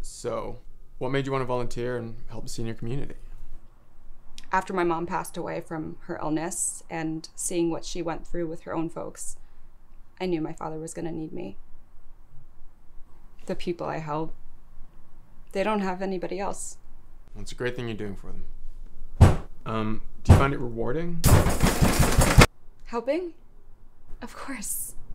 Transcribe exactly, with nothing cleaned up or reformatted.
So, what made you want to volunteer and help the senior community? After my mom passed away from her illness and seeing what she went through with her own folks, I knew my father was going to need me. The people I help, they don't have anybody else. Well, it's a great thing you're doing for them. Um, do you find it rewarding? Helping? Of course.